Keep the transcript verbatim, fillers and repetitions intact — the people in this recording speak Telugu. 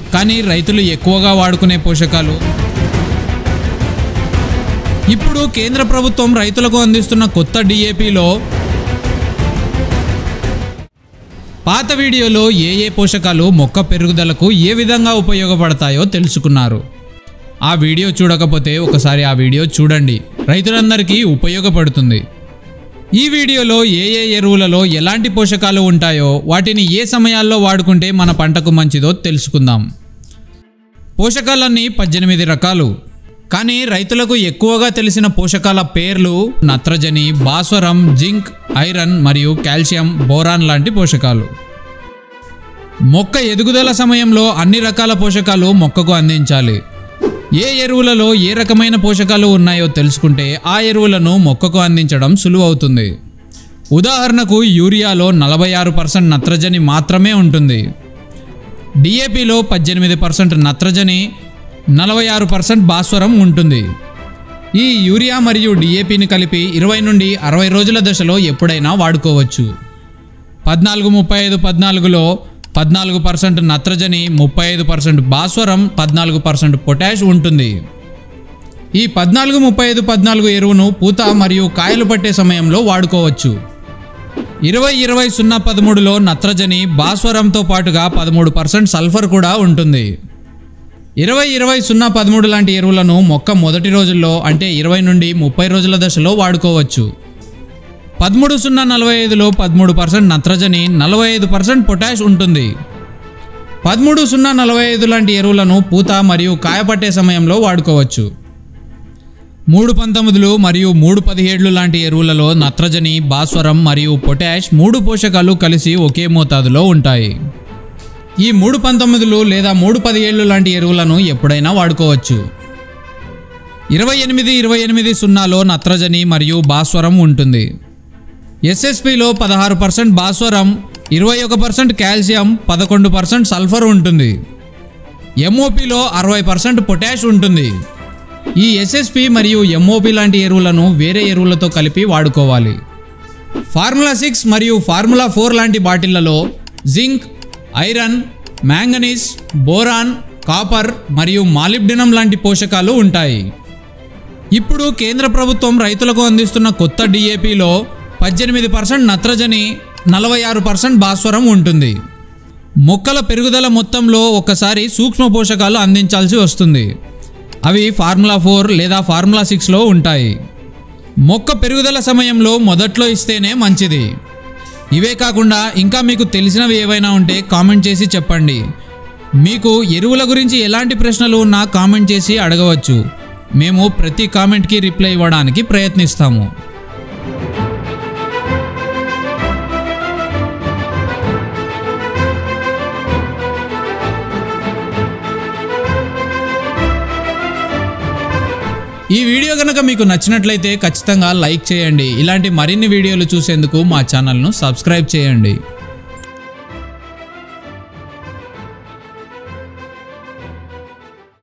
కానీ రైతులు ఎక్కువగా వాడుకునే పోషకాలు. ఇప్పుడు కేంద్ర ప్రభుత్వం రైతులకు అందిస్తున్న కొత్త డిఏపిలో పాత వీడియోలో ఏ ఏ పోషకాలు మొక్క పెరుగుదలకు ఏ విధంగా ఉపయోగపడతాయో తెలుసుకున్నారు. ఆ వీడియో చూడకపోతే ఒకసారి ఆ వీడియో చూడండి, రైతులందరికీ ఉపయోగపడుతుంది. ఈ వీడియోలో ఏ ఏ ఎరువులలో ఎలాంటి పోషకాలు ఉంటాయో, వాటిని ఏ సమయాల్లో వాడుకుంటే మన పంటకు మంచిదో తెలుసుకుందాం. పోషకాలన్నీ పద్దెనిమిది రకాలు, కానీ రైతులకు ఎక్కువగా తెలిసిన పోషకాల పేర్లు నత్రజని, భాస్వరం, జింక్, ఐరన్ మరియు కాల్షియం, బోరాన్ లాంటి పోషకాలు. మొక్క ఎదుగుదల సమయంలో అన్ని రకాల పోషకాలు మొక్కకు అందించాలి. ఏ ఎరువులలో ఏ రకమైన పోషకాలు ఉన్నాయో తెలుసుకుంటే ఆ ఎరువులను మొక్కకు అందించడం సులువవుతుంది. ఉదాహరణకు యూరియాలో నలభై ఆరు పర్సెంట్ నత్రజని మాత్రమే ఉంటుంది. డిఏపిలో పద్దెనిమిది పర్సెంట్ నత్రజని, నలభై ఆరు పర్సెంట్ భాస్వరం ఉంటుంది. ఈ యూరియా మరియు డిఏపిని కలిపి ఇరవై నుండి అరవై రోజుల దశలో ఎప్పుడైనా వాడుకోవచ్చు. పద్నాలుగు ముప్పై ఐదు పద్నాలుగులో పద్నాలుగు పర్సెంట్ నత్రజని, ముప్పై ఐదు పర్సెంట్ భాస్వరం, పద్నాలుగు పర్సెంట్ పొటాష్ ఉంటుంది. ఈ పద్నాలుగు ముప్పై ఐదు పద్నాలుగు ఎరువును పూత మరియు కాయలు పట్టే సమయంలో వాడుకోవచ్చు. ఇరవై ఇరవై సున్నా పదమూడులో నత్రజని, భాస్వరంతో పాటుగా పదమూడు పర్సెంట్ సల్ఫర్ కూడా ఉంటుంది. ఇరవై ఇరవై సున్నా పదమూడు లాంటి ఎరువులను మొక్క మొదటి రోజుల్లో అంటే ఇరవై నుండి ముప్పై రోజుల దశలో వాడుకోవచ్చు. పదమూడు సున్నా నలభై ఐదులో పదమూడు పర్సెంట్ నత్రజని, నలభై ఐదు పర్సెంట్ పొటాష్ ఉంటుంది. పదమూడు సున్నా నలభై ఐదు లాంటి ఎరువులను పూత మరియు కాయపట్టే సమయంలో వాడుకోవచ్చు. మూడు పంతొమ్మిదిలు మరియు మూడు పదిహేడులు లాంటి ఎరువులలో నత్రజని, భాస్వరం మరియు పొటాష్ మూడు పోషకాలు కలిసి ఒకే మోతాదులో ఉంటాయి. ఈ మూడు పంతొమ్మిదిలు లేదా మూడు పదిహేళ్ళు లాంటి ఎరువులను ఎప్పుడైనా వాడుకోవచ్చు. ఇరవై ఎనిమిది ఇరవై ఎనిమిది సున్నాలో నత్రజని మరియు భాస్వరం ఉంటుంది. ఎస్ఎస్పిలో పదహారు పర్సెంట్ భాస్వరం, ఇరవై ఒక పర్సెంట్ కాల్షియం, పదకొండు పర్సెంట్ సల్ఫర్ ఉంటుంది. ఎంఓపిలో అరవై పర్సెంట్ పొటాష్ ఉంటుంది. ఈ ఎస్ఎస్పి మరియు ఎంఓపి లాంటి ఎరువులను వేరే ఎరువులతో కలిపి వాడుకోవాలి. ఫార్ములా సిక్స్ మరియు ఫార్ములా ఫోర్ లాంటి బాటిళ్లలో zinc, iron, manganese, boron, copper మరియు మాలిబ్డినం లాంటి పోషకాలు ఉంటాయి. ఇప్పుడు కేంద్ర ప్రభుత్వం రైతులకు అందిస్తున్న కొత్త డిఏపిలో పద్దెనిమిది పర్సెంట్ నత్రజని, నలభై ఆరు పర్సెంట్ భాస్వరం ఉంటుంది. మొక్కల పెరుగుదల మొత్తంలో ఒకసారి సూక్ష్మ పోషకాలు అందించాల్సి వస్తుంది. అవి ఫార్ములా ఫోర్ లేదా ఫార్ములా సిక్స్లో ఉంటాయి. మొక్క పెరుగుదల సమయంలో మొదట్లో ఇస్తేనే మంచిది. ఇవే కాకుండా ఇంకా మీకు తెలిసినవి ఏవైనా ఉంటే కామెంట్ చేసి చెప్పండి. మీకు ఎరువుల గురించి ఎలాంటి ప్రశ్నలు ఉన్నా కామెంట్ చేసి అడగవచ్చు. మేము ప్రతి కామెంట్కి రిప్లై ఇవ్వడానికి ప్రయత్నిస్తాము. ఈ వీడియో కనుక మీకు నచ్చినట్లయితే ఖచ్చితంగా లైక్ చేయండి. ఇలాంటి మరిన్ని వీడియోలు చూసేందుకు మా ఛానల్ను సబ్స్క్రైబ్ చేయండి.